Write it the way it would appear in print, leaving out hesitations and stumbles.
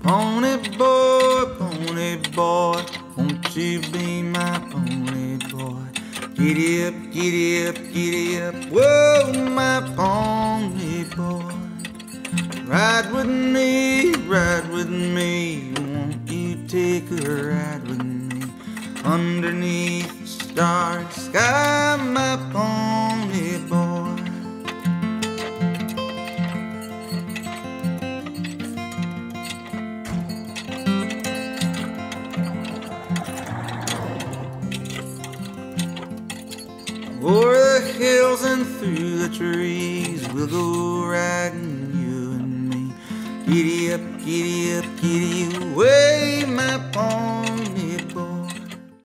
pony boy, won't you be my pony boy? Giddy up, giddy up, giddy up, whoa, my pony boy. Ride with me, won't you take a ride with me? Underneath the starry sky, my pony boy. Over the hills and through the trees, we'll go riding, you and me. Giddy up, giddy up, giddy